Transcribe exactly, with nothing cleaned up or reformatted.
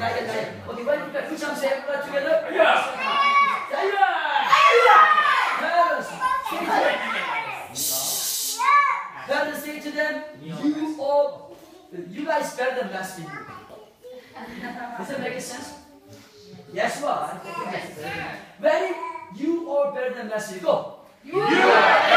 not yet, not yet. Okay, right, put some say everybody together. Yeah. Fellas, say to them. Fellas, say to them. You all, you guys better than last video. Does that make sense? Yes, what? Ready? You are better than last video. Go. You are